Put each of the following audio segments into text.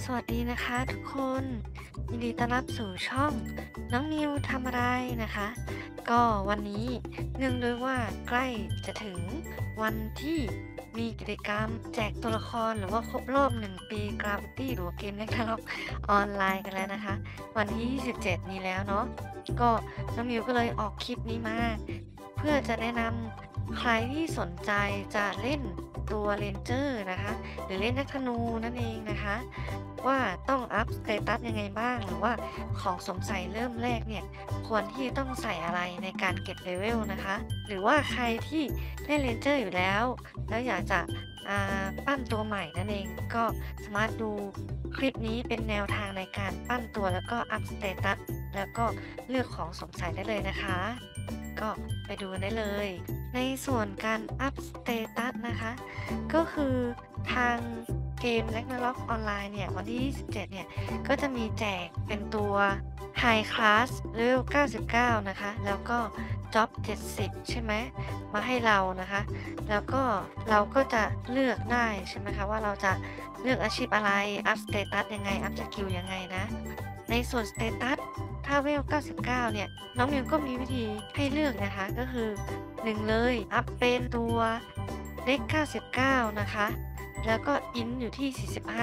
สวัสดีนะคะทุกคนยินดีต้อนรับสู่ช่องน้องนิวทำอะไรนะคะก็วันนี้เนื่องด้วยว่าใกล้จะถึงวันที่มีกิจกรรมแจกตัวละครหรือว่าครบรอบ1 ปี Gravity หรือว่าเกมเล่นกล็อกออนไลน์กันแล้วนะคะวันที่27นี้แล้วเนาะก็น้องนิวก็เลยออกคลิปนี้มาเพื่อจะแนะนำใครที่สนใจจะเล่นตัวเรนเจอร์นะคะ หรือเล่นนักธนูนั่นเองนะคะว่าต้องอัพสเตตัสยังไงบ้างหรือว่าของสงสัยเริ่มแรกเนี่ยควรที่ต้องใส่อะไรในการเก็บเลเวลนะคะหรือว่าใครที่เล่นเรนเจอร์อยู่แล้วอยากจะปั้นตัวใหม่นั่นเองก็สามารถดูคลิปนี้เป็นแนวทางในการปั้นตัวแล้วก็อัพสเตตัสแล้วก็เลือกของสงสัยได้เลยนะคะก็ไปดูกันได้เลยในส่วนการอัพสเตตัสนะคะก็คือทางเกม Ragnarok ออนไลน์เนี่ยวันที่27เนี่ยก็จะมีแจกเป็นตัว High Class Level 99นะคะแล้วก็ Job 70ใช่ไหมมาให้เรานะคะแล้วก็เราก็จะเลือกได้ใช่ไหมคะว่าเราจะเลือกอาชีพอะไรอัพสเตตัสยังไงอัพสกิลยังไงนะในส่วนสเตตัสถ้าเวล99เนี่ยน้องมิวก็มีวิธีให้เลือกนะคะก็คือ1เลยอัพเป็นตัวเด็ก99นะคะแล้วก็อินอยู่ที่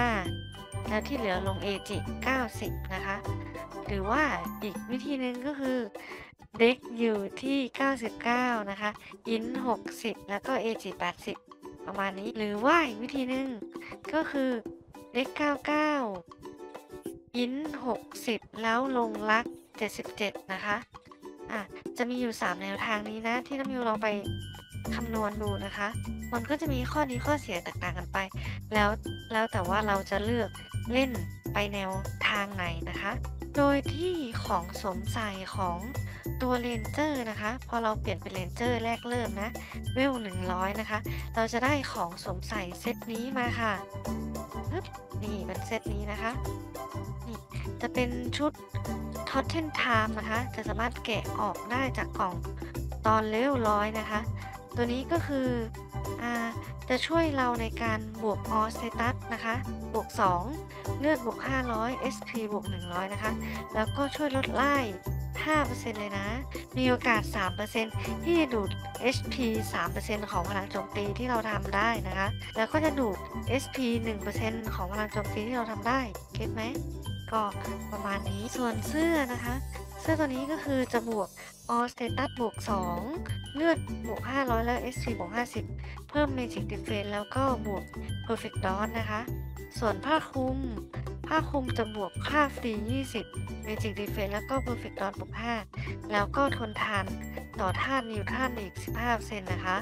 45แล้วที่เหลือลงเอจิ90นะคะหรือว่าอีกวิธีหนึ่งก็คือเด็กอยู่ที่99นะคะอิน60แล้วก็เอจิ80ประมาณนี้หรือว่าอีกวิธีหนึ่งก็คือเด็ก99อิน60แล้วลงลัก77นะคะจะมีอยู่3แนวทางนี้นะที่น้ำมิวลองไปคำนวณดูนะคะมันก็จะมีข้อดีข้อเสียแตกต่างกันไปแล้วแต่ว่าเราจะเลือกเล่นไปแนวทางไหนนะคะโดยที่ของสวมใส่ของตัวเรนเจอร์นะคะพอเราเปลี่ยนเป็นเรนเจอร์แรกเริ่มนะเวล100นะคะเราจะได้ของสวมใส่เซตนี้มาค่ะปึ๊บนี่เป็นเซตนี้นะคะนี่จะเป็นชุดท็อตเทนไทม์นะคะจะสามารถแกะออกได้จากกล่องตอนเลเวล100นะคะตัวนี้ก็คือจะช่วยเราในการบวกออสเตตัสนะคะบวก2เลือดบวก500 SP บวก100นะคะแล้วก็ช่วยลดไล่ 5% เลยนะมีโอกาส 3% ที่จะดูด HP 3% ของพลังโจมตีที่เราทำได้นะคะแล้วก็จะดูด SP 1% ของพลังโจมตีที่เราทำได้เก็ตไหมก็ประมาณนี้ส่วนเสื้อนะคะเสื้อตัวนี้ก็คือจะบวก All Status บวก2เลือดบวก500แล้ว SP บวก50เพิ่ม Magic Defense แล้วก็บวก Perfect Dawn นะคะส่วนผ้าคลุมจะบวกค่าฟรี20 Magic Defense แล้วก็ Perfect Dawn บวก5แล้วก็ทนทานต่อธาตุนิวทรันอีก 15% นะคะ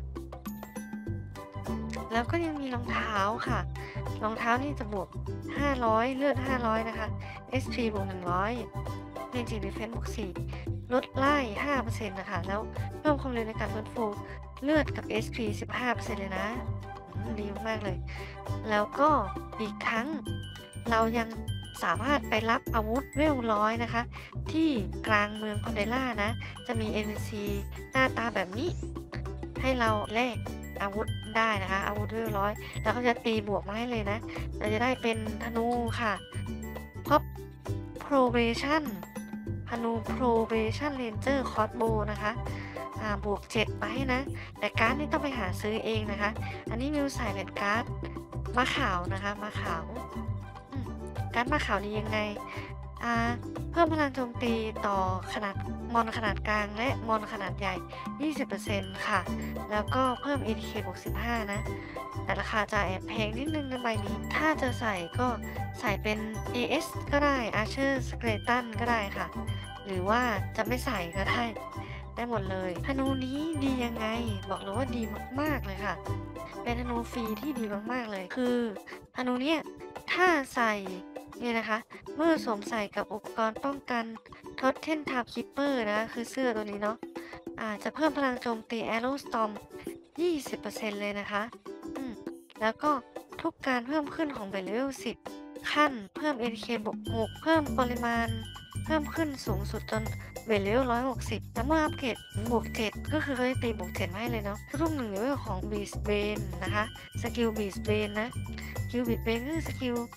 แล้วก็ยังมีรองเท้าค่ะรองเท้านี่จะบวก500เลือด500นะคะ SP บวก100 Magic Defense บวก4ลดไล่ 5% นะคะแล้วเพิ่มความเร็วในการฟื้นฟูเลือดกับ SP 15% เลยนะดีมากๆเลยแล้วก็อีกทั้งเรายังสามารถไปรับอาวุธเวล100นะคะที่กลางเมืองคอนเดล่านะจะมี NPC หน้าตาแบบนี้ให้เราแลกอาวุธได้นะคะอาวุธเวล100แล้วเขาจะตีบวกมาให้เลยนะเราจะได้เป็นธนูค่ะเพราะ probation ธนู probation ranger crossbow นะคะบวก7มาให้นะแต่การ์ดนี่ต้องไปหาซื้อเองนะคะอันนี้มิวใส่เป็นการ์ดมะขาวนะคะมะขาวการ์ดมะขาวนี้ยังไงเพิ่มพลังโจมตีต่อขนาดมอนขนาดกลางและมอนขนาดใหญ่ 20% ค่ะแล้วก็เพิ่ม ATK บวก15นะแต่ราคาจะแอบแพงนิดนึงในใบนี้ถ้าจะใส่ก็ใส่เป็น AS ก็ได้ Archer Skeleton ก็ได้ค่ะหรือว่าจะไม่ใส่ก็ได้หมดเลยธนูนี้ดียังไงบอกเลยว่าดีมากๆเลยค่ะเป็นธนูฟรีที่ดีมากๆเลยคือธนูเนี้ยถ้าใส่เนี่ยนะคะเมื่อสวมใส่กับอุปกรณ์ป้องกันทดเทนทาร์คิปเปอร์นะคือเสื้อตัวนี้เนาะจะเพิ่มพลังโจมตี Arrow Storm 20% เลยนะคะแล้วก็ทุกการเพิ่มขึ้นของเบลเลเวล10ขั้นเพิ่ม ATK บวก6เพิ่มปริมาณเพิ่มขึ้นสูงสุดจนเบลเลเวล160แล้วเมื่ออัปเกรดบวก7ก็คือเขาจะตีบวก7มาให้เลยเนาะทุกๆ1เลเวลของ Beast Bane นะคะสกิล Beast Bane นะสกิล Beast Bane คือสกิล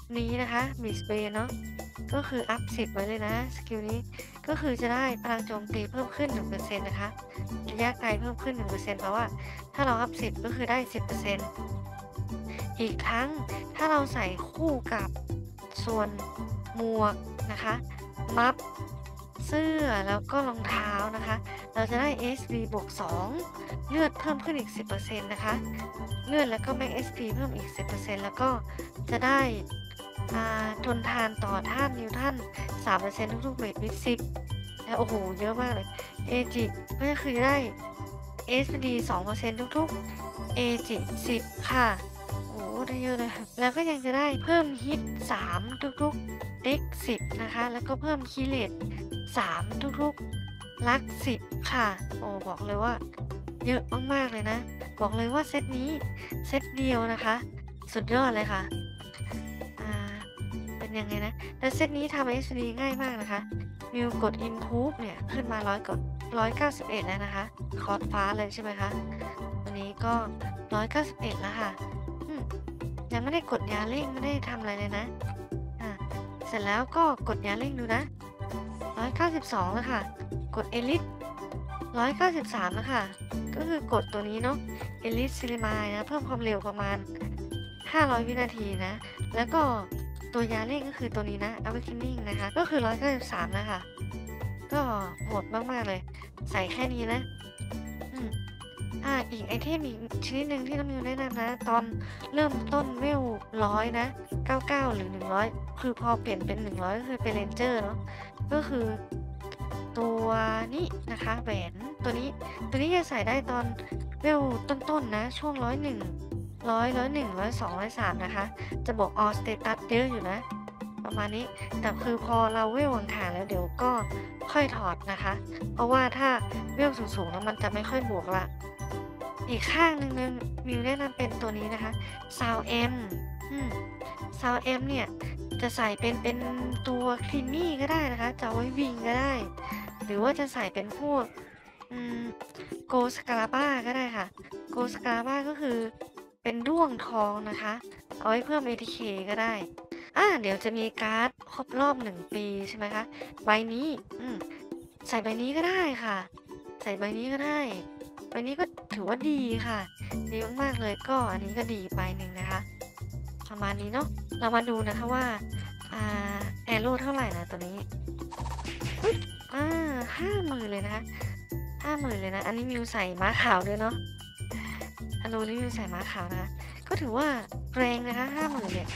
นี้นะคะบีสเบย์เนาะก็คืออัพ10ไว้เลยนะสกิลนี้ก็คือจะได้พลังโจมตีเพิ่มขึ้น 1% นะคะระยะไกลเพิ่มขึ้น 1%เพราะว่าถ้าเราอัพ10ก็คือได้ 10%อีกทั้งถ้าเราใส่คู่กับส่วนหมวกนะคะมัฟเสื้อแล้วก็รองเท้านะคะเราจะได้ SP บวก2เลือดเพิ่มขึ้นอีก 10% นะคะเลือดแล้วก็แม็ก SP เพิ่มอีก 10% แล้วก็จะได้ทนทานต่อต้านนิวตัน 3% ทุกๆเบรกวิด10แล้วโอ้โหเยอะมากเลยเอจิก็คือได้ SPD 2% ทุกๆเอจิ10ค่ะโอ้ได้เยอะเลยแล้วก็ยังจะได้เพิ่มฮิต3ทุกๆเด็ก10นะคะแล้วก็เพิ่มคีเลต3ทุกๆลัก10ค่ะโอ้บอกเลยว่าเยอะมากๆเลยนะบอกเลยว่าเซตนี้เซตเดียวนะคะสุดยอดเลยค่ะเป็นยังไงนะแล้วเซตนี้ทำ SD ง่ายมากนะคะมิวกด Improve เนี่ยขึ้นมา191แล้วนะคะคอร์สฟ้าเลยใช่ไหมคะวันนี้ก็191แล้วค่ะยังไม่ได้กดยาเร่งไม่ได้ทำอะไรเลยนะเสร็จแล้วก็กดยาเร่งดูนะ192แล้วค่ะกด Elite 193แล้วค่ะก็คือกดตัวนี้เนาะ Elite Ceramide นะเพิ่มความเร็วประมาณ500วินาทีนะแล้วก็ตัวยาเร่งก็คือตัวนี้นะ Awakening นะคะก็คือ193นะคะก็โหดมากๆเลยใส่แค่นี้นะอีกไอเทมอีกชนิดหนึ่งที่น้องมิวแนะนำนะตอนเริ่มต้นเวล100นะ99หรือ100คือพอเปลี่ยนเป็น100ก็คือเป็นเรนเจอร์เนาะก็คือตัวนี้นะคะแหวนตัวนี้จะใส่ได้ตอนเวลต้นๆนะช่วง101 101 102 103นะคะจะบอกออสเตตัสเยอะอยู่นะประมาณนี้แต่คือพอเราเวลห่างๆแล้วเดี๋ยวก็ค่อยถอดนะคะเพราะว่าถ้าเวลสูงๆแล้วมันจะไม่ค่อยบวกละอีกข้างหนึ่งมิวแนะนำเป็นตัวนี้นะคะซาวเอ็มซาวเอ็มเนี่ยจะใส่เป็นตัวคลีนนี่ก็ได้นะคะจะไว้วิ่งก็ได้หรือว่าจะใส่เป็นพวกโกสกาลาบ้าก็ได้ค่ะโกสกาลาบ้าก็คือเป็นด้วงทองนะคะเอาไว้เพิ่ม ATK ก็ได้เดี๋ยวจะมีการ์ดครบรอบ1 ปีใช่ไหมคะใบนี้ใส่ใบนี้ก็ได้ค่ะใส่ใบนี้ก็ได้ใบนี้ก็ถือว่าดีค่ะดีมากๆเลยก็อันนี้ก็ดีใบหนึ่งนะคะประมาณนี้เนาะเรามาดูนะคะว่าแอโร่เท่าไหร่นะตัวนี้50,000เลยนะคะ50,000เลยนะอันนี้มิวใส่ม้าขาวด้วยเนาะอโลนี่มิวใส่ม้าขาวนะคะก็ถือว่าแรงนะคะ50,000เนี่ย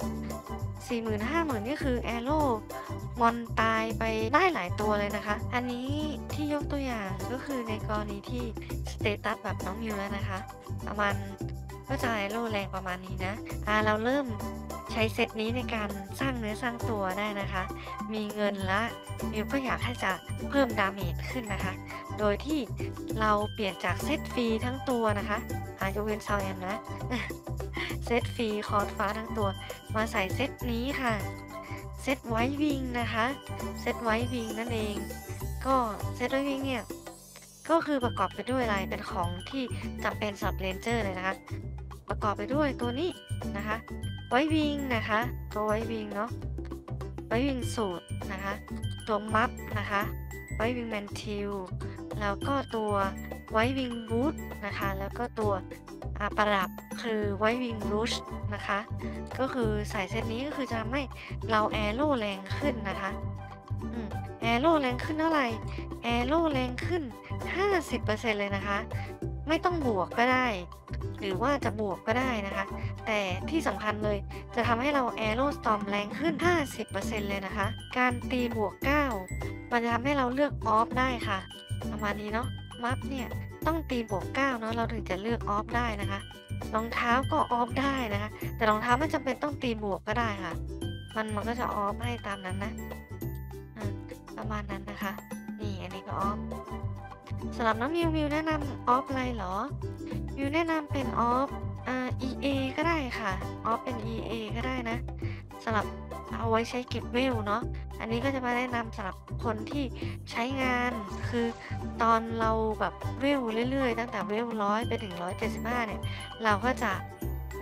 40,000 50,000นี่คือแอโร่มอนตายไปได้หลายตัวเลยนะคะอันนี้ที่ยกตัวอย่างก็คือในกรณีที่สเตตัสแบบน้องมิวแล้วนะคะประมาณก็จะแอโร่แรงประมาณนี้นะเราเริ่มใช้เซตนี้ในการสร้างเนื้อสร้างตัวได้นะคะมีเงินละมิวก็อยากให้จะเพิ่มดาเมจขึ้นนะคะโดยที่เราเปลี่ยนจากเซตฟรีทั้งตัวนะคะยกเว้นซาวแอมนะเซตฟรีคอร์สฟ้าทั้งตัวมาใส่เซตนี้ค่ะเซตไวท์วิงนะคะเซตไวท์วิงนั่นเองก็เซตไวท์วิงเนี่ยก็คือประกอบไปด้วยอะไรเป็นของที่จำเป็นสำหรับเรนเจอร์เลยนะคะประกอบไปด้วยตัวนี้นะคะไวท์วิงนะคะตัวไวท์วิงเนาะไวท์วิงสูตรนะคะตัวมัฟนะคะไวท์วิงแมนทิลแล้วก็ตัวไวท์วิงบูทนะคะแล้วก็ตัวประดับคือไวท์วิงรูชนะคะก็คือใส่เซตนี้ก็คือจะทำให้เราแอโร่แรงขึ้นนะคะแอโร่แรงขึ้นเท่าไหร่แอโร่แรงขึ้น 50% เลยนะคะไม่ต้องบวกก็ได้หรือว่าจะบวกก็ได้นะคะแต่ที่สำคัญเลยจะทำให้เราแอโร่สตอมแรงขึ้น 50% เลยนะคะการตีบวก9มันจะทำให้เราเลือกออฟได้ค่ะประมาณนี้เนาะมัฟเนี่ยต้องตีบวก9เนาะเราถึงจะเลือกออฟได้นะคะรองเท้าก็ออฟได้นะคะแต่รองเท้าไม่จำเป็นต้องตีบวกก็ได้ค่ะมันก็จะออฟให้ตามนั้นนะประมาณนั้นนะคะนี่อันนี้ก็ออฟสำหรับน้องมิวแนะนำออฟอะไรเหรอมิวแนะนำเป็นออฟEA ก็ได้ค่ะออฟเป็น EA ก็ได้นะสำหรับเอาไว้ใช้เก็บเวลเนาะอันนี้ก็จะมาแนะนำสำหรับคนที่ใช้งานคือตอนเราแบบเวลเรื่อยๆตั้งแต่เวล100ไปถึง175เนี่ยเราก็จะ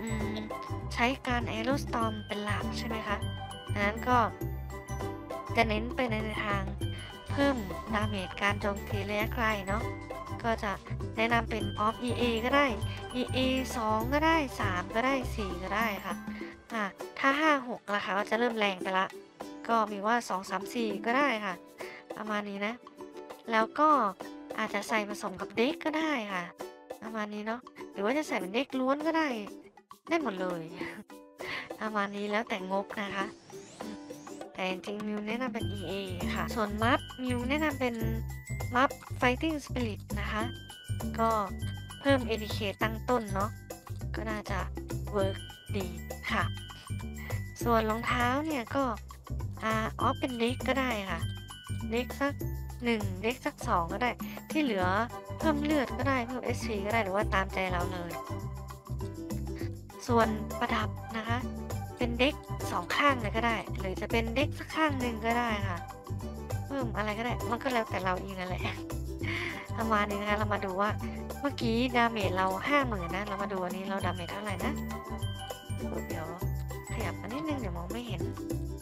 อืมใช้การ Aerostorm เป็นหลักใช่ไหมคะดังนั้นก็จะเน้นไปในทางเพิ่มดาเมจการโจมตีระยะไกลเนาะก็จะแนะนำเป็น Off EA ก็ได้ EA 2ก็ได้3ก็ได้4ก็ได้ค่ะถ้า5 6ราคาก็จะเริ่มแรงไปละก็มีว่า2 3 4ก็ได้ค่ะประมาณนี้นะแล้วก็อาจจะใส่ผสมกับเด็กก็ได้ค่ะประมาณนี้เนาะหรือว่าจะใส่เป็นเด็กล้วนก็ได้ได้หมดเลย ประมาณนี้แล้วแต่งบนะคะอืมแต่จริงๆมิวแนะนำเป็น EA ค่ะส่วนมัฟมิวแนะนำเป็นมัฟ Fighting Spirit นะคะก็เพิ่ม ADK ตั้งต้นเนาะก็น่าจะเวิร์กดีค่ะส่วนรองเท้าเนี่ยก็ออฟเป็นเด็กก็ได้ค่ะเด็กสัก1เด็กสัก2ก็ได้ที่เหลือเพิ่มเลือดก็ได้เพิ่ม SP ก็ได้หรือว่าตามใจเราเลยส่วนประดับนะคะเป็นเด็ก2ข้างเลยก็ได้หรือจะเป็นเด็กสักข้างหนึ่งก็ได้ค่ะเพิ่มอะไรก็ได้มันก็แล้วแต่เราเองนั่นแหละประมาณนี้นะคะเรามาดูว่าเมื่อกี้ดาเมจเรา50,000นะเรามาดูอันนี้เราดาเมจเท่าไหร่นะเดี๋ยวขยับมานิดนึงเดี๋ยวมองไม่เห็น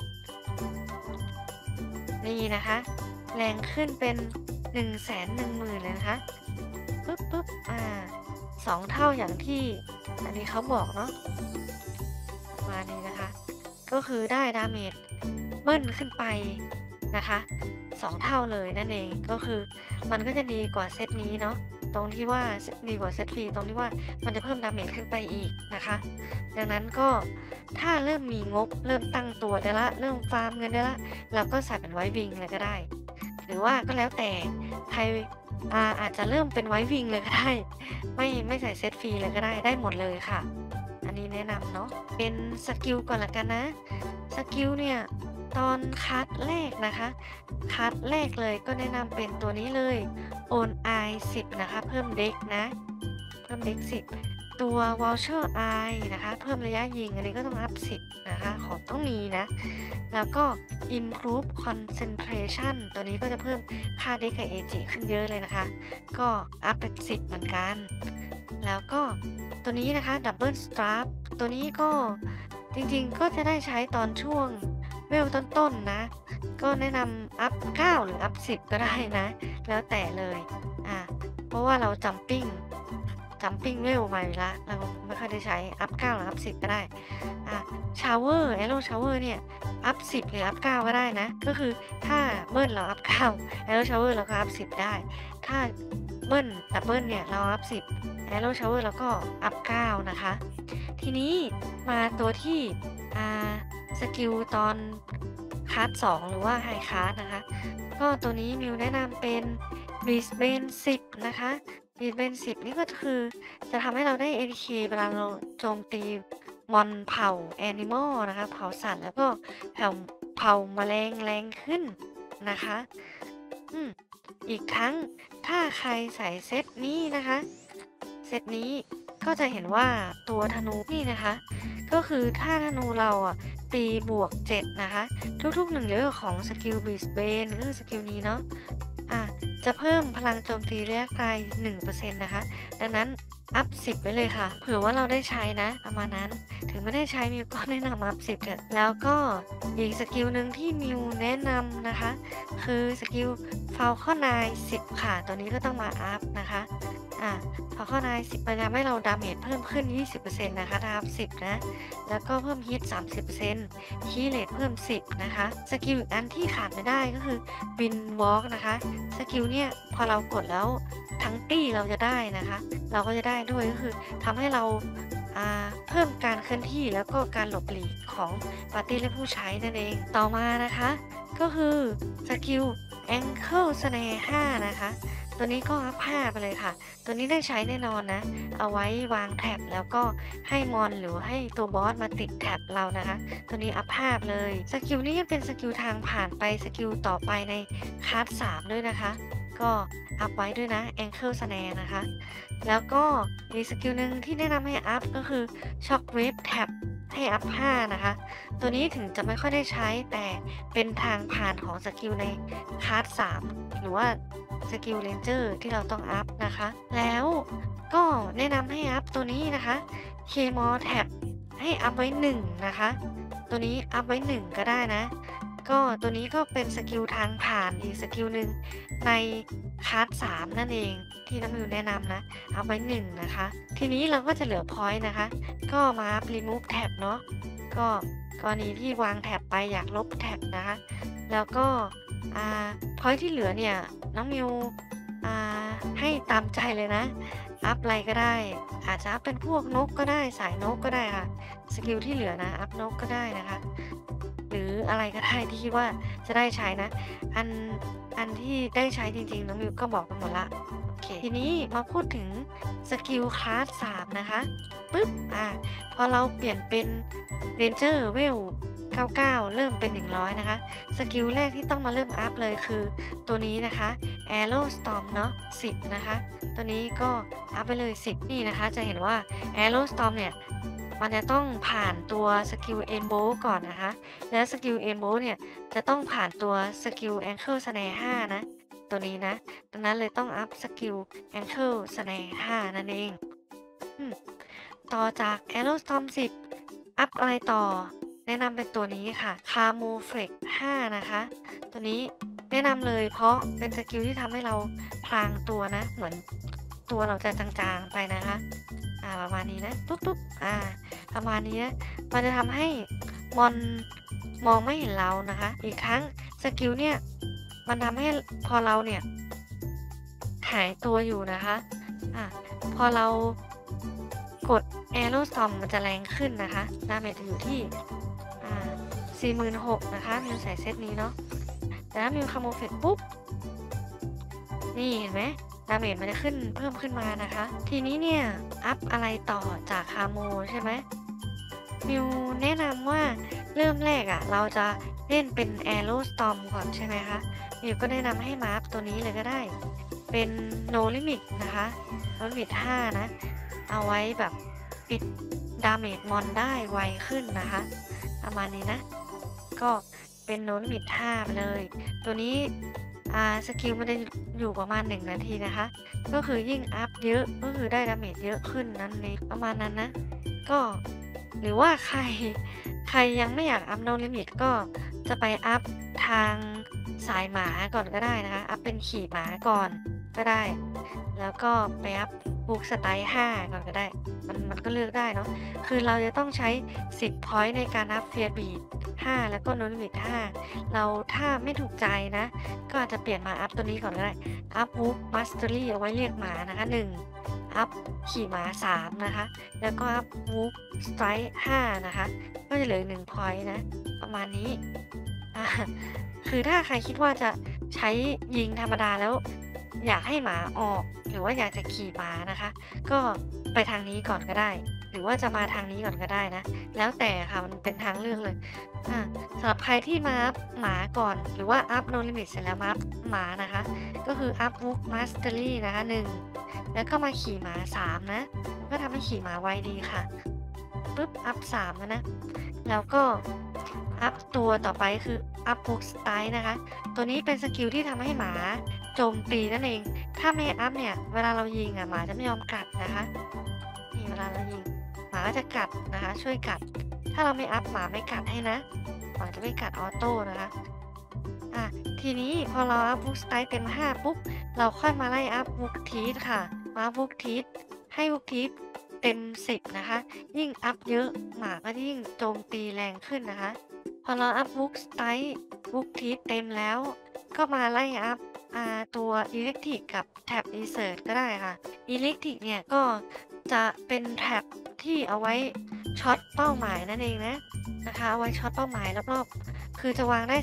นี่นะคะแรงขึ้นเป็น110,000เลยนะคะปึ๊บ2 เท่าอย่างที่อันนี้เขาบอกเนาะประมาณนี้นะคะก็คือได้ดาเมจเบิ้ลขึ้นไปนะคะ2 เท่าเลยนั่นเองก็คือมันก็จะดีกว่าเซตนี้เนาะตรงที่ว่าดีกว่าเซตฟรีตรงที่ว่ามันจะเพิ่มดาเมจขึ้นไปอีกนะคะดังนั้นก็ถ้าเริ่มมีงบเริ่มตั้งตัวได้ละเริ่มฟาร์มเงินได้ละเราก็ใส่เป็นไวท์วิงเลยก็ได้หรือว่าก็แล้วแต่ใครอาจจะเริ่มเป็นไวท์วิงเลยก็ได้ไม่ใส่เซตฟรีเลยก็ได้หมดเลยค่ะอันนี้แนะนำเนาะเป็นสกิลก่อนละกันนะสกิลเนี่ยตอนคัดแรกนะคะคัดแรกเลยก็แนะนำเป็นตัวนี้เลย Own Eye 10นะคะเพิ่มเด็กนะเพิ่มเด็ก10ตัว Vulture Eye นะคะเพิ่มระยะยิงอันนี้ก็ต้องอัพ10นะคะของต้องมีนะแล้วก็ Improve Concentration ตัวนี้ก็จะเพิ่มค่าเด็กกับ AG ขึ้นเยอะเลยนะคะก็อัพเป็น10เหมือนกันแล้วก็ตัวนี้นะคะ Double Strap ตัวนี้ก็จริงๆก็จะได้ใช้ตอนช่วงเวลต้นๆนะก็แนะนำอัพ9หรืออัพ10ก็ได้นะแล้วแต่เลยเพราะว่าเราจัมปิ้งเวลมาอยู่แล้วเราไม่ค่อยได้ใช้อัพ9หรืออัพ10ก็ได้ชาวเวอร์แอโร่ชาวเวอร์เนี่ยอัพ10หรืออัพ9ก็ได้นะก็คือถ้าเบิ้ลเราอัพ9แอโร่ชาวเวอร์เราก็อัพ10ได้ถ้าเบิ้ลดับเบิลเนี่ยเราอัพ10แอโร่ชาวเวอร์เราก็อัพ9นะคะทีนี้มาตัวที่สกิลตอนคลาส2หรือว่าไฮคลาสนะคะก็ตัวนี้มิวแนะนำเป็น Brisbane 10นะคะ Brisbane 10นี่ก็คือจะทำให้เราได้ ATK เวลาเราโจมตีมอนเผ่า Animal นะคะเผ่าสัตว์แล้วก็เผ่าแมลงแรงขึ้นนะคะอีกทั้งถ้าใครใส่เซตนี้นะคะเซตนี้ก็จะเห็นว่าตัวธนูนี่นะคะก็คือถ้าธนูเราตีบวก7นะคะทุกๆ1เลเวลของสกิลบีสเบนก็คือสกิลนี้เนาะจะเพิ่มพลังโจมตีระยะไกล 1% นะคะดังนั้นอัพ10ไว้เลยค่ะเผื่อว่าเราได้ใช้นะประมาณนั้นถึงไม่ได้ใช้มิวก็แนะนำอัพ10เถอะแล้วก็อีกสกิลหนึ่งที่มิวแนะนำนะคะคือสกิล Falcon Eye 10ค่ะตัวนี้ก็ต้องมาอัพนะคะFalcon Eye 10มันจะทำให้เราดาเมจเพิ่มขึ้น 20% นะคะถ้าอัพ10นะแล้วก็เพิ่มฮิต 30% คีย์เรทเพิ่ม10นะคะสกิลอีกอันที่ขาดไม่ได้ก็คือ Wind Walk นะคะสกิลเนี่ยพอเรากดแล้วทั้งตี้เราจะได้นะคะเราก็จะได้ด้วยก็คือทำให้เราเพิ่มการเคลื่อนที่แล้วก็การหลบหลีกของปาร์ตี้และผู้ใช้นั่นเองต่อมานะคะก็คือสกิล Ankle Snare 5นะคะตัวนี้ก็อัพ5ไปเลยค่ะตัวนี้ได้ใช้แน่นอนนะเอาไว้วางแท็บแล้วก็ให้มอนหรือให้ตัวบอสมาติดแท็บเรานะคะตัวนี้อัพ5เลยสกิลนี้ยังเป็นสกิลทางผ่านไปสกิลต่อไปในคลาส3ด้วยนะคะก็อัพไว้ด้วยนะ Ankle Snare นะคะแล้วก็อีกสกิลหนึ่งที่แนะนำให้อัพก็คือ Shockwave Tab ให้อัพ5นะคะตัวนี้ถึงจะไม่ค่อยได้ใช้แต่เป็นทางผ่านของสกิลในคลาส3หรือว่าสกิลเรนเจอร์ที่เราต้องอัพนะคะแล้วก็แนะนำให้อัพตัวนี้นะคะ Claymore Tab ให้อัพไว้1นะคะตัวนี้อัพไว้1ก็ได้นะก็ตัวนี้ก็เป็นสกิลทางผ่านอีกสกิลหนึ่งในคลาส3นั่นเองที่น้ำมิวแนะนำนะอัพไว้1นะคะทีนี้เราก็จะเหลือพอยต์นะคะก็มา remove tab เนาะก็กรณีที่วางแท็บไปอยากลบแท็บนะคะแล้วก็พอยต์ที่เหลือเนี่ยน้องมิวให้ตามใจเลยนะอัพอะไรก็ได้อาจจะอัพเป็นพวกนกก็ได้สายนกก็ได้ค่ะสกิลที่เหลือนะอัพนกก็ได้นะคะหรืออะไรก็ได้ที่คิดว่าจะได้ใช้นะอันที่ได้ใช้จริงๆน้องมิวก็บอกไปหมดละโอเคทีนี้มาพูดถึงสกิลคลาส3นะคะปึ๊บพอเราเปลี่ยนเป็นเรนเจอร์เวล99เริ่มเป็น100นะคะสกิลแรกที่ต้องมาเริ่มอัพเลยคือตัวนี้นะคะ Arrow Storm เนาะ10นะคะตัวนี้ก็อัพไปเลย10นี่นะคะจะเห็นว่า Arrow Storm เนี่ยมันจะต้องผ่านตัวสกิล Rainbow ก่อนนะคะแล้วสกิล Rainbow เนี่ยจะต้องผ่านตัวสกิล Ankle Snare 5นะตัวนี้นะดังนั้นเลยต้องอัพสกิล Ankle Snare 5นั่นเองต่อจาก Arrow Storm 10อัพอะไรต่อแนะนำเป็นตัวนี้ค่ะ Camouflage 5นะคะตัวนี้แนะนำเลยเพราะเป็นสกิลที่ทำให้เราพรางตัวนะเหมือนตัวเราจะจางๆไปนะคะประมาณนี้นะตุ๊บประมาณนี้นะมันจะทำให้มอนมองไม่เห็นเรานะคะอีกครั้งสกิลเนี่ยมันทำให้พอเราเนี่ยหายตัวอยู่นะคะพอเรากด Arrow Storm มันจะแรงขึ้นนะคะดาเมจจะอยู่ที่46,000นะคะมิวใส่เซตนี้เนาะแต่ถ้ามิวคาโมเฟตปุ๊บนี่เห็นไหมดาเมจมันจะขึ้นเพิ่มขึ้นมานะคะทีนี้เนี่ยอัพอะไรต่อจากคาโมใช่ไหมมิวแนะนำว่าเริ่มแรกเราจะเล่นเป็น Arrow Storm ก่อนใช่ไหมคะมิวก็แนะนำให้มาอัพตัวนี้เลยก็ได้เป็น No Limit นะคะ No Limit 5นะเอาไว้แบบปิดดาเมจมอนได้ไวขึ้นนะคะประมาณนี้นะก็เป็น No Limit 5ไปเลยตัวนี้สกิลมันจะอยู่ประมาณ1นาทีนะคะก็คือยิ่งอัพเยอะก็คือได้ดาเมจเยอะขึ้นนั่นเองประมาณนั้นนะก็หรือว่าใครยังไม่อยากอัพ No Limit ก็จะไปอัพทางสายหมาก่อนก็ได้นะคะอัพเป็นขี่หมาก่อนก็ได้แล้วก็ไปอัพบุกสไตล์5ก่อนก็ได้มันก็เลือกได้เนาะคือเราจะต้องใช้10 point ในการอัพเฟียร์บีด5แล้วก็โนลิมิต5เราถ้าไม่ถูกใจนะก็อาจจะเปลี่ยนมาอัพตัวนี้ก่อนก็ได้อัพวูฟมาสเตอรี่เอาไว้เรียกหมานะคะ1อัพขี่หมา3นะคะแล้วก็อัพวูฟสไตล์5นะคะก็จะเหลือ1 point นะประมาณนี้คือถ้าใครคิดว่าจะใช้ยิงธรรมดาแล้วอยากให้หมาออกหรือว่าอยากจะขี่หมานะคะก็ไปทางนี้ก่อนก็ได้หรือว่าจะมาทางนี้ก่อนก็ได้นะแล้วแต่ค่ะมันเป็นทางเลือกเลยสำหรับใครที่มาอัพหมาก่อนหรือว่าอัพโนลิมิตเสร็จแล้วมาอัพหมานะคะก็คืออัพวูฟมาสเตอรี่นะคะ1แล้วก็มาขี่หมา3นะก็ทำให้ขี่หมาไวดีค่ะปุ๊บอัพ3นะแล้วก็อัพตัวต่อไปคืออัพบุกสไตล์นะคะตัวนี้เป็นสกิลที่ทำให้หมาโจมตีนั่นเองถ้าไม่อัพเนี่ยเวลาเรายิงหมาจะไม่ยอมกัดนะคะนี่เวลาเรายิงหมาก็จะกัดนะคะช่วยกัดถ้าเราไม่อัพหมาไม่กัดให้นะหมาจะไม่กัดออโต้นะคะทีนี้พอเราอัพบุกสไตล์เต็ม5ปุ๊บเราค่อยมาไล่อัพบุกทีสค่ะมาบุกทีสให้บุกทีสเต็ม10นะคะยิ่งอัพเยอะหมาก็ยิ่งโจมตีแรงขึ้นนะคะพอเราอัพบุกสไตล์บุกทีสเต็มแล้วก็มาไล่อัพตัวอิเล็กทริกกับแท็บอินเสิร์ตก็ได้ค่ะอิเล็กทริกเนี่ยก็จะเป็นแท็บที่เอาไว้ช็อตเป้าหมายนั่นเองนะคะเอาไว้ช็อตเป้าหมายรอบๆคือจะวางได้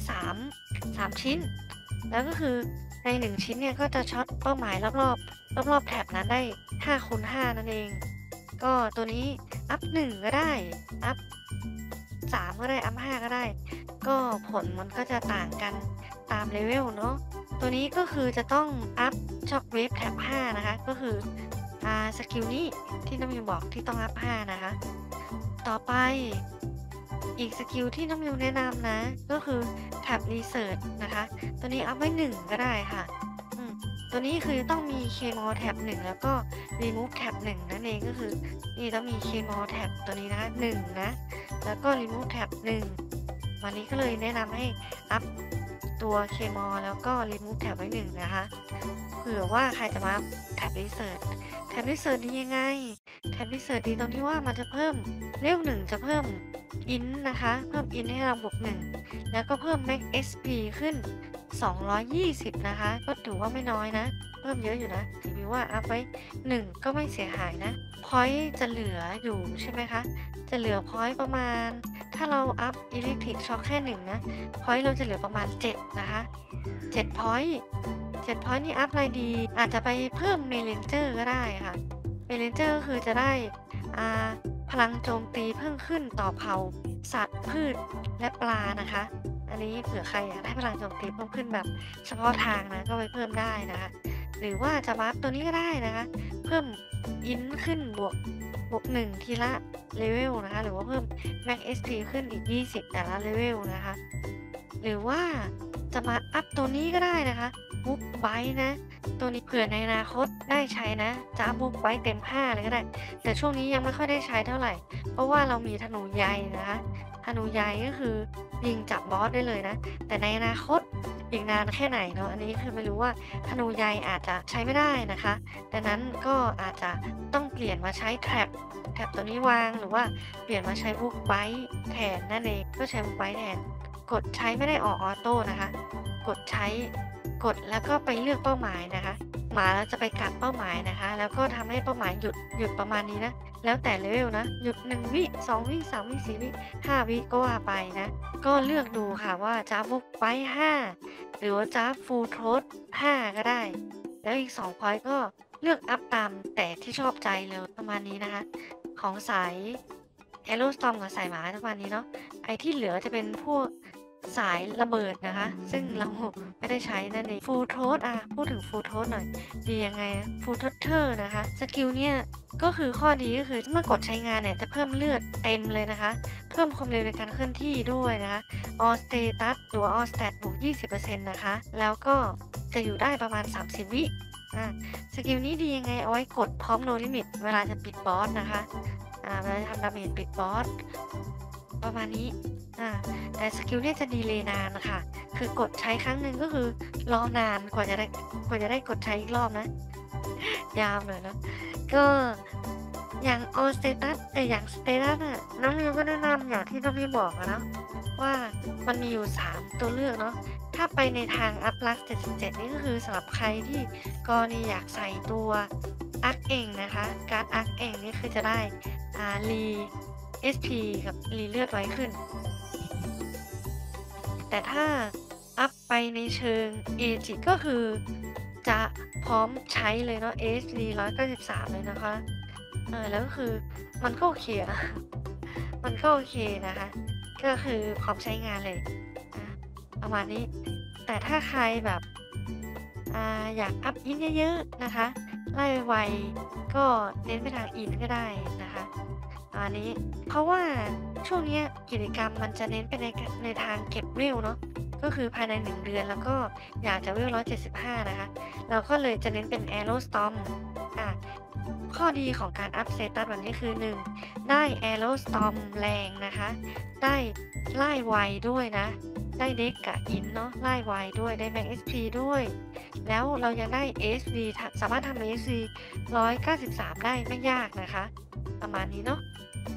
3ชิ้นแล้วก็คือใน1ชิ้นเนี่ยก็จะช็อตเป้าหมายรอบแท็บนั้นได้5x5นั่นเองก็ตัวนี้อัพ1ก็ได้อัพ3ก็ได้อัพ5ก็ได้ก็ผลมันก็จะต่างกันตามเลเวลเนาะตัวนี้ก็คือจะต้องอัพช็อคเวฟแท็บ5นะคะก็คือสกิลนี้ที่น้องมิวบอกที่ต้องอัพ5นะคะต่อไปอีกสกิลที่น้องมิวแนะนำนะก็คือแท็บรีเสิร์ชนะคะตัวนี้อัพไว้1ก็ได้ค่ะตัวนี้คือต้องมี Kmol Tab 1แล้วก็ Remove Tab 1นั่นเองก็คือนี่ต้องมี Kmol Tab ตัวนี้นะ1นะแล้วก็ Remove Tab 1วันนี้ก็เลยแนะนำให้อัพตัว Kmol แล้วก็ Remove Tab ไว้1นะคะเผื่อว่าใครจะมา Tab Research Tab Research ดียังไง Tab Research ดีตรงที่ว่ามันจะเพิ่มเลเวล1จะเพิ่ม int นะคะเพิ่ม int ให้เราบวก1แล้วก็เพิ่ม max XP ขึ้น220นะคะก็ถือว่าไม่น้อยนะเพิ่มเยอะอยู่นะถือว่าอัพไว้1ก็ไม่เสียหายนะพอยต์จะเหลืออยู่ใช่ไหมคะจะเหลือพอยต์ประมาณถ้าเราอัพ Electric Shock แค่1นะพอยต์เราจะเหลือประมาณ7นะคะ7พอยต์7พอยต์นี่อัพอะไรดีอาจจะไปเพิ่มเมเลนเจอร์ก็ได้ค่ะเมเลนเจอร์ก็คือจะได้พลังโจมตีเพิ่มขึ้นต่อเผ่าสัตว์พืชและปลานะคะอันนี้เผื่อใครอยากได้พลังโจมตีเพิ่มขึ้นแบบเฉพาะทางนะก็ไปเพิ่มได้นะคะหรือว่าจะบัฟตัวนี้ก็ได้นะคะเพิ่มอินขึ้นบวก1ทีละเลเวลนะคะหรือว่าเพิ่ม Max SP ขึ้นอีก20แต่ละเลเวลนะคะหรือว่าจะมาอัพตัวนี้ก็ได้นะคะบุ๊กไบต์นะตัวนี้เผื่อในอนาคตได้ใช้นะจะอัพบุ๊กไบต์เต็ม5เลยก็ได้แต่ช่วงนี้ยังไม่ค่อยได้ใช้เท่าไหร่เพราะว่าเรามีธนูใยนะคะธนูใยก็คือยิงจับบอสได้เลยนะแต่ในอนาคตอีกนานแค่ไหนเนาะอันนี้คือไม่รู้ว่าธนูใยอาจจะใช้ไม่ได้นะคะดังนั้นก็อาจจะต้องเปลี่ยนมาใช้แท็บตัวนี้วางหรือว่าเปลี่ยนมาใช้บุ๊กไบต์แทนนั่นเองก็ใช้บุ๊กไบต์แทนกดใช้ไม่ได้ออกออโต้นะคะกดใช้กดแล้วก็ไปเลือกเป้าหมายนะคะหมาจะไปกัดเป้าหมายนะคะแล้วก็ทำให้เป้าหมายหยุดประมาณนี้นะแล้วแต่เลเวลนะหยุด1วิ2วิ3วิ4วิ5วิก็ว่าไปนะก็เลือกดูค่ะว่าจะบุ๊กไบต์5หรือว่าจะฟูลโทส5ก็ได้แล้วอีก2พอยต์ก็เลือกอัพตามแต่ที่ชอบใจเลยประมาณนี้นะคะของสาย Aerostorm กับสายหมาประมาณนี้เนาะไอ้ที่เหลือจะเป็นพวกสายระเบิดนะคะซึ่งเราไม่ได้ใช้นั่นเองฟูลโทสพูดถึงฟูลโทสหน่อยดียังไงฟูลโทสเทอร์นะคะสกิลเนี่ยก็คือข้อดีก็คือเมื่อกดใช้งานเนี่ยจะเพิ่มเลือดเต็มเลยนะคะเพิ่มความเร็วในการเคลื่อนที่ด้วยนะคะ All Status หรือว่า All Stat บวก 20% นะคะแล้วก็จะอยู่ได้ประมาณ30วิสกิลนี้ดียังไงเอาไว้กดพร้อม No Limit เวลาจะปิดบอสนะคะเวลาจะทำดาเมจปิดบอสประมาณนี้แต่สกิลเนี่ยจะดีเลย์นานค่ะคือกดใช้ครั้งหนึ่งก็คือรอนานกว่าจะได้กดใช้อีกรอบนะยาวเลยเนาะก็อย่าง All Status อย่าง Status น้องมิวก็แนะนำอย่างที่น้องมิวบอกนะว่ามันมีอยู่3ตัวเลือกเนาะถ้าไปในทางอัพลัก77นี่ก็คือสำหรับใครที่กรณีอยากใส่ตัวอักเองนะคะการ์ดอักเองนี่คือจะได้รี SP กับรีเลือดไว้ขึ้นแต่ถ้าอัพไปในเชิงเอจิก็คือจะพร้อมใช้เลยเนาะ SD 193เลยนะคะแล้วก็คือมันก็โอเคนะมันก็โอเคนะคะก็คือพร้อมใช้งานเลยประมาณนี้แต่ถ้าใครแบบอยากอัพอินเยอะๆนะคะไล่ไวก็เน้นไปทางอินก็ได้นะคะอันนี้เพราะว่าช่วงนี้กิจกรรมมันจะเน้นไปในทางเก็บเวลเนาะก็คือภายใน1เดือนแล้วก็อยากจะเวล175นะคะเราก็เลยจะเน้นเป็น Aerostorm ข้อดีของการอัพเซตัสแบบนี้คือ1ได้ Aerostorm แรงนะคะได้ไล่ไวด้วยนะได้เด็กกับอินเนาะไล่ไวด้วยได้ Max SP ด้วยแล้วเรายังได้ ASD สามารถทำ ASD 193ได้ไม่ยากนะคะประมาณนี้เนาะ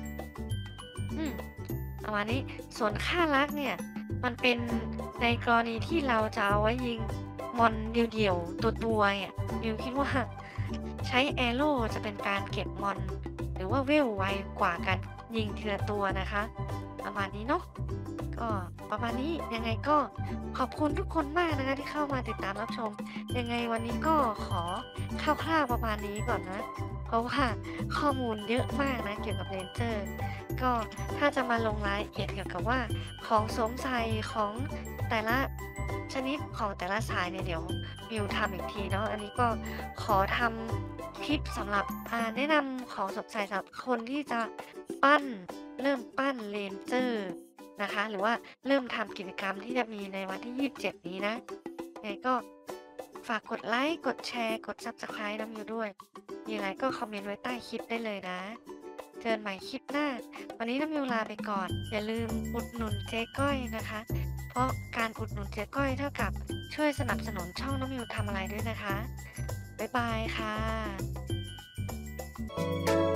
ประมาณนี้ส่วนค่ารักเนี่ยมันเป็นในกรณีที่เราจะเอาไว้ยิงมอนเดี่ยวๆตัวเนี่ยมิวคิดว่าใช้แอโร่จะเป็นการเก็บมอนหรือว่าเวลไวกว่าการยิงทีละตัวนะคะประมาณนี้เนาะก็ประมาณนี้ยังไงก็ขอบคุณทุกคนมากนะคะที่เข้ามาติดตามรับชมยังไงวันนี้ก็ขอคร่าวๆประมาณนี้ก่อนนะเพราะว่าข้อมูลเยอะมากนะเกี่ยวกับเรนเจอร์ก็ถ้าจะมาลงรายละเอียดเกี่ยวกับว่าของสวมใส่ของแต่ละชนิดของแต่ละสายเนี่ยเดี๋ยวมิวทำอีกทีเนาะอันนี้ก็ขอทำคลิปสำหรับแนะนำของสวมใส่สำหรับคนที่จะเริ่มปั้นเรนเจอร์นะคะหรือว่าเริ่มทำกิจกรรมที่จะมีในวันที่27นี้นะยังไงก็ฝากกดไลค์กดแชร์กด Subscribe น้ำมิวด้วยมีอะไรก็คอมเมนต์ไว้ใต้คลิปได้เลยนะเจอกันใหม่คลิปหน้าวันนี้น้ำมิวลาไปก่อนอย่าลืมอุดหนุนเจ๊ก้อยนะคะเพราะการอุดหนุนเจ๊ก้อยเท่ากับช่วยสนับสนุนช่องน้ำมิวทำอะไรด้วยนะคะบ๊ายบายค่ะ